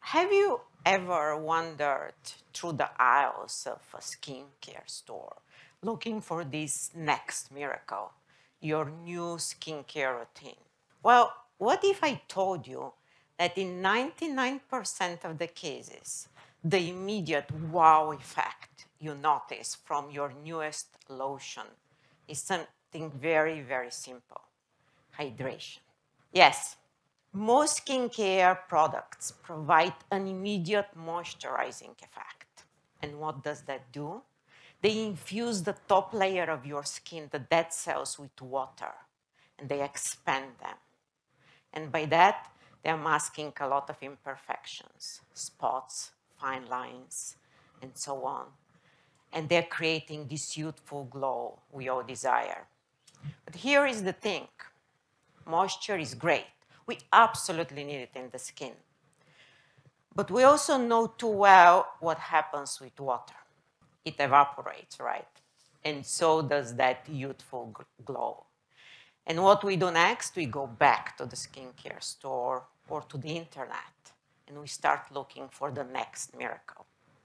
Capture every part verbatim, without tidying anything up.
Have you ever wandered through the aisles of a skincare store looking for this next miracle, your new skincare routine? Well, what if I told you that in ninety-nine percent of the cases, the immediate wow effect you notice from your newest lotion is something very, very simple: hydration. Yes, most skincare products provide an immediate moisturizing effect. And what does that do? They infuse the top layer of your skin, the dead cells, with water, and they expand them. And by that, they're masking a lot of imperfections, spots, fine lines, and so on. And they're creating this youthful glow we all desire. But here is the thing. Moisture is great. We absolutely need it in the skin. But we also know too well what happens with water. It evaporates, right? And so does that youthful glow. And what we do next, we go back to the skincare store or to the internet, and we start looking for the next miracle.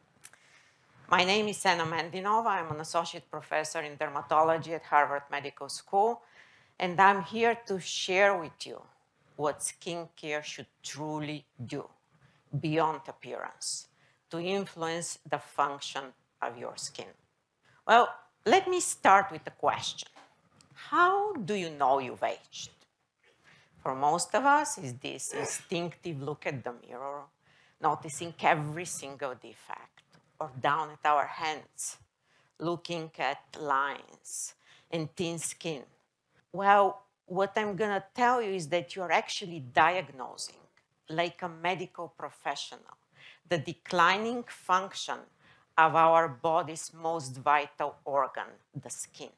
My name is Mandinova. I'm an associate professor in dermatology at Harvard Medical School, and I'm here to share with you what skincare should truly do beyond appearance to influence the function of your skin. Well, let me start with a question. How do you know you've aged? For most of us, is this instinctive look at the mirror, noticing every single defect, or down at our hands, looking at lines and thin skin. Well, what I'm going to tell you is that you're actually diagnosing, like a medical professional, the declining function of our body's most vital organ, the skin.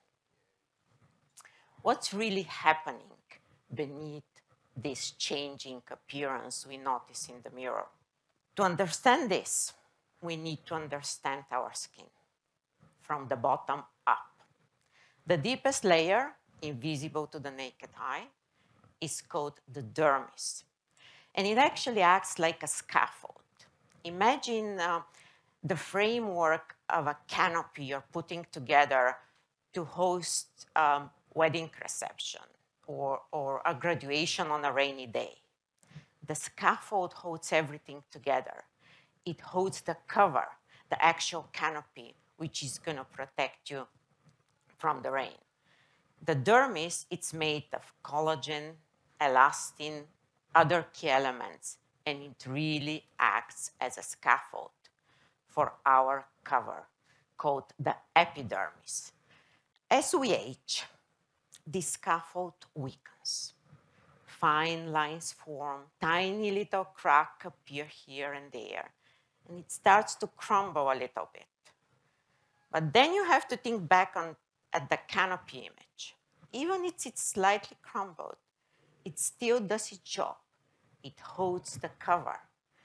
What's really happening beneath this changing appearance we notice in the mirror? To understand this, we need to understand our skin from the bottom up. The deepest layer, invisible to the naked eye, is called the dermis. And it actually acts like a scaffold. Imagine uh, the framework of a canopy you're putting together to host um, wedding reception or, or a graduation on a rainy day. The scaffold holds everything together. It holds the cover, the actual canopy, which is going to protect you from the rain. The dermis, it's made of collagen, elastin, other key elements, and it really acts as a scaffold for our cover, called the epidermis. As we age, this scaffold weakens. Fine lines form, tiny little cracks appear here and there, and it starts to crumble a little bit. But then you have to think back on, at the canopy image. Even if it's slightly crumbled, it still does its job. It holds the cover,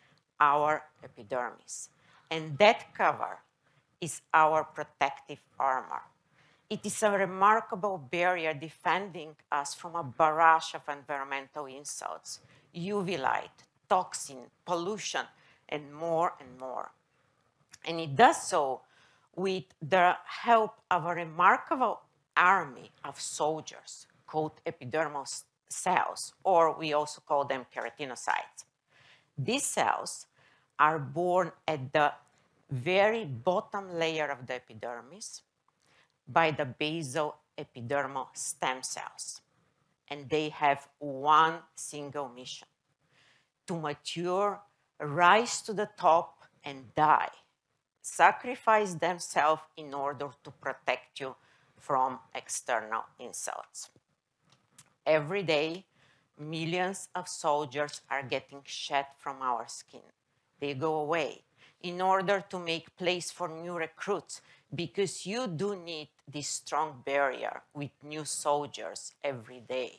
our epidermis. And that cover is our protective armor. It is a remarkable barrier defending us from a barrage of environmental insults, U V light, toxin, pollution, and more and more. And it does so with the help of a remarkable army of soldiers called epidermal cells, or we also call them keratinocytes. These cells are born at the very bottom layer of the epidermis by the basal epidermal stem cells. And they have one single mission: to mature, rise to the top, and die. Sacrifice themselves in order to protect you from external insults. Every day, millions of soldiers are getting shed from our skin. They go away in order to make place for new recruits, because you do need this strong barrier with new soldiers every day.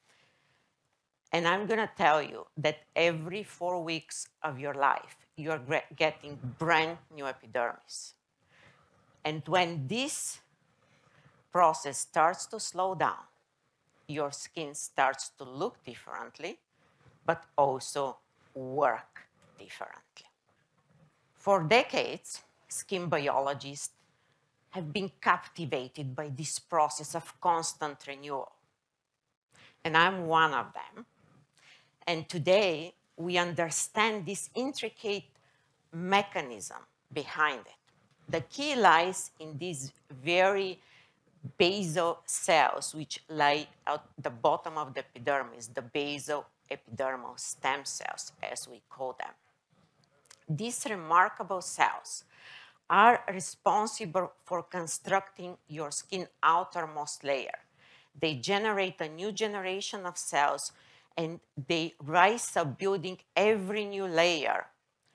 And I'm going to tell you that every four weeks of your life, you're getting brand new epidermis. And when this process starts to slow down, your skin starts to look differently, but also work differently. For decades, skin biologists have been captivated by this process of constant renewal. And I'm one of them. And today, we understand this intricate mechanism behind it. The key lies in these very basal cells, which lie at the bottom of the epidermis, the basal epidermal stem cells, as we call them. These remarkable cells are responsible for constructing your skin outermost layer. They generate a new generation of cells, and they rise up, building every new layer,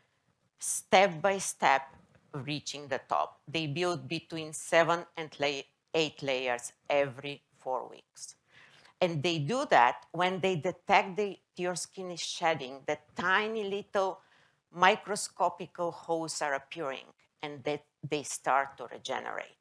step by step, reaching the top. They build between seven and eight layers every four weeks. And they do that when they detect that your skin is shedding, that tiny little microscopic holes are appearing, and that they start to regenerate.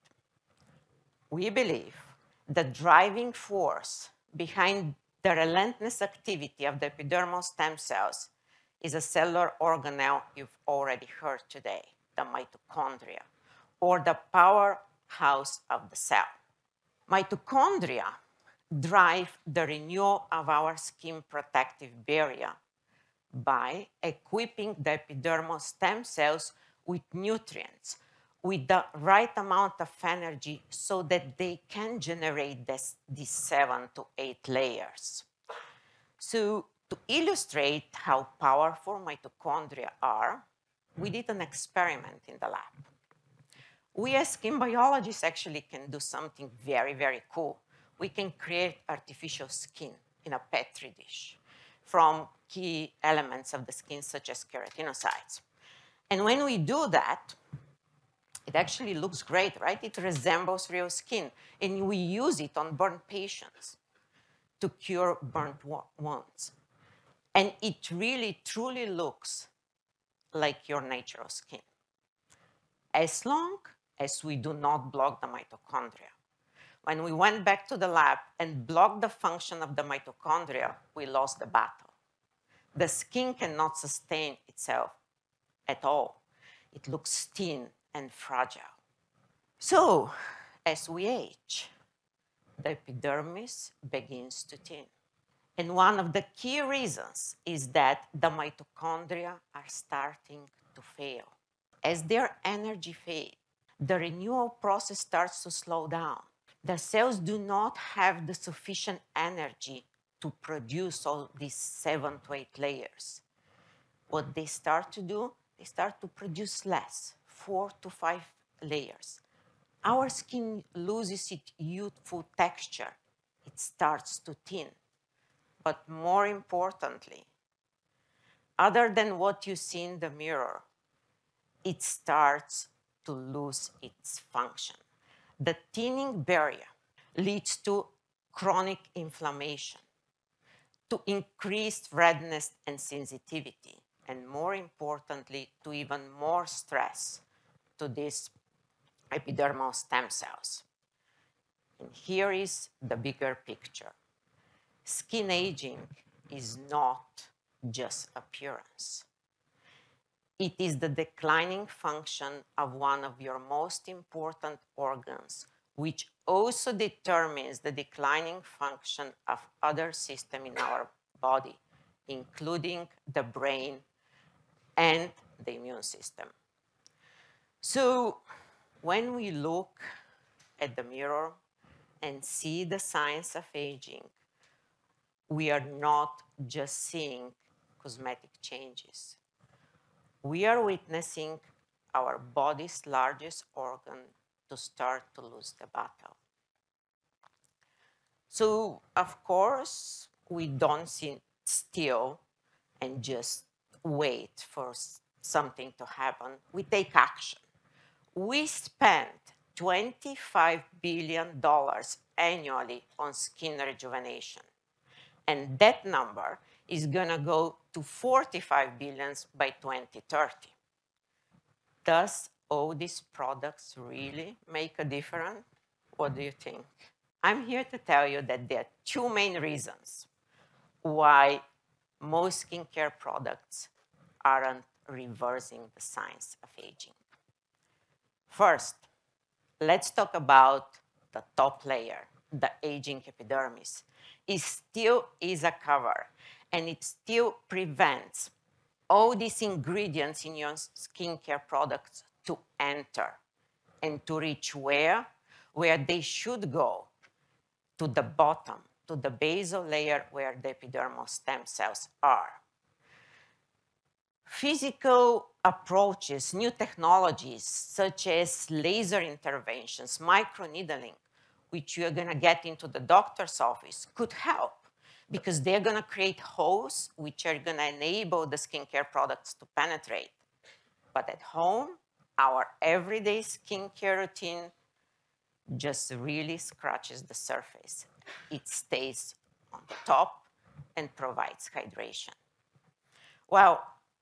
We believe the driving force behind the relentless activity of the epidermal stem cells is a cellular organelle you've already heard today, the mitochondria, or the powerhouse of the cell. Mitochondria drive the renewal of our skin protective barrier by equipping the epidermal stem cells with nutrients, with the right amount of energy so that they can generate this, these seven to eight layers. So to illustrate how powerful mitochondria are, we did an experiment in the lab. We as skin biologists actually can do something very, very cool. We can create artificial skin in a petri dish from key elements of the skin, such as keratinocytes. And when we do that, it actually looks great, right? It resembles real skin. And we use it on burnt patients to cure burnt wounds. And it really, truly looks like your natural skin, as long as we do not block the mitochondria. When we went back to the lab and blocked the function of the mitochondria, we lost the battle. The skin cannot sustain itself at all. It looks thin and fragile. So, as we age, the epidermis begins to thin. And one of the key reasons is that the mitochondria are starting to fail. As their energy fades, the renewal process starts to slow down. The cells do not have the sufficient energy to produce all these seven to eight layers. What they start to do, they start to produce less, four to five layers. Our skin loses its youthful texture. It starts to thin. But more importantly, other than what you see in the mirror, it starts to lose its function. The thinning barrier leads to chronic inflammation, to increased redness and sensitivity, and more importantly, to even more stress to these epidermal stem cells. And here is the bigger picture. Skin aging is not just appearance. It is the declining function of one of your most important organs, which also determines the declining function of other systems in our body, including the brain and the immune system. So when we look at the mirror and see the signs of aging, we are not just seeing cosmetic changes. We are witnessing our body's largest organ to start to lose the battle. So, of course, we don't sit still and just wait for something to happen. We take action. We spend twenty-five billion dollars annually on skin rejuvenation. And that number is going to go to forty-five billion dollars by twenty thirty. Does all these products really make a difference? What do you think? I'm here to tell you that there are two main reasons why most skincare products aren't reversing the signs of aging. First, let's talk about the top layer, the aging epidermis. It still is a cover, and it still prevents all these ingredients in your skincare products to enter and to reach where? Where they should go, to the bottom, to the basal layer where the epidermal stem cells are. Physical approaches, new technologies such as laser interventions, microneedling, which you're going to get into the doctor's office, could help because they're going to create holes which are going to enable the skincare products to penetrate. But at home, our everyday skincare routine just really scratches the surface. It stays on the top and provides hydration. Well,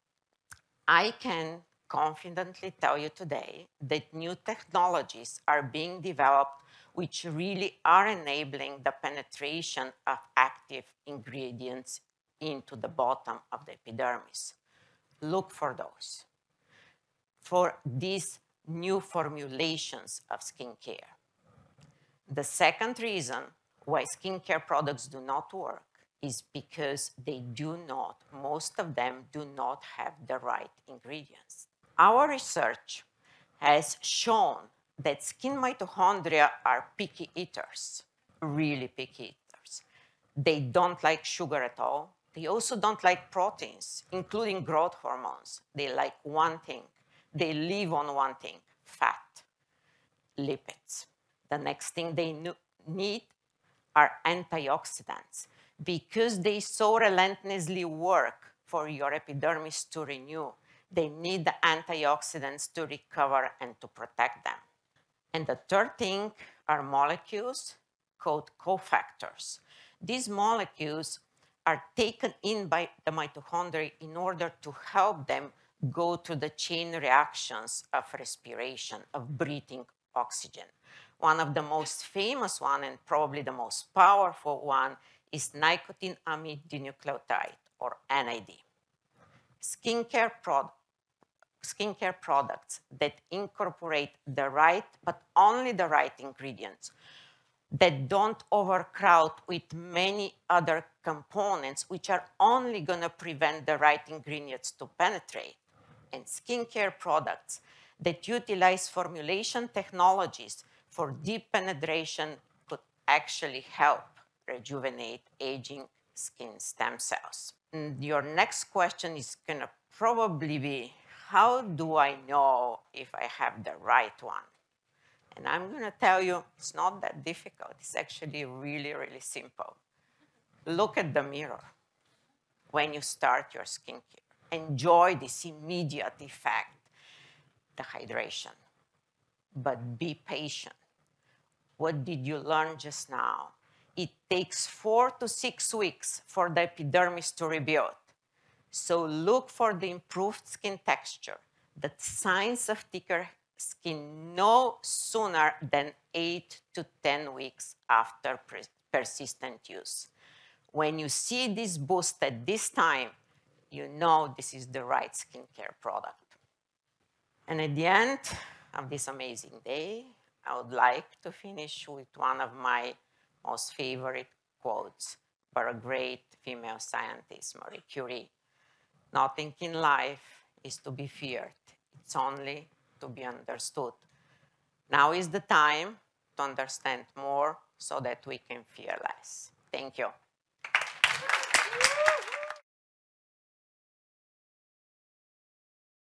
I can confidently tell you today that new technologies are being developed which really are enabling the penetration of active ingredients into the bottom of the epidermis. Look for those, for these new formulations of skincare. The second reason why skincare products do not work is because they do not, most of them do not have the right ingredients. Our research has shown that skin mitochondria are picky eaters, really picky eaters. They don't like sugar at all. They also don't like proteins, including growth hormones. They like one thing. They live on one thing, fat, lipids. The next thing they need are antioxidants because they so relentlessly work for your epidermis to renew. They need the antioxidants to recover and to protect them. And the third thing are molecules called cofactors. These molecules are taken in by the mitochondria in order to help them go through the chain reactions of respiration, of breathing oxygen. One of the most famous one and probably the most powerful one is nicotinamide dinucleotide, or N I D. Skincare, prod skincare products that incorporate the right, but only the right ingredients, that don't overcrowd with many other components, which are only going to prevent the right ingredients to penetrate. And skincare products that utilize formulation technologies for deep penetration could actually help rejuvenate aging skin stem cells. And your next question is going to probably be, how do I know if I have the right one? And I'm going to tell you, it's not that difficult. It's actually really, really simple. Look at the mirror when you start your skincare. Enjoy this immediate effect, the hydration. But be patient. What did you learn just now? It takes four to six weeks for the epidermis to rebuild. So look for the improved skin texture, the signs of thicker skin no sooner than eight to ten weeks after persistent use. When you see this boost at this time, you know this is the right skincare product. And at the end of this amazing day, I would like to finish with one of my most favorite quotes by a great female scientist, Marie Curie. Nothing in life is to be feared. It's only to be understood. Now is the time to understand more so that we can fear less. Thank you.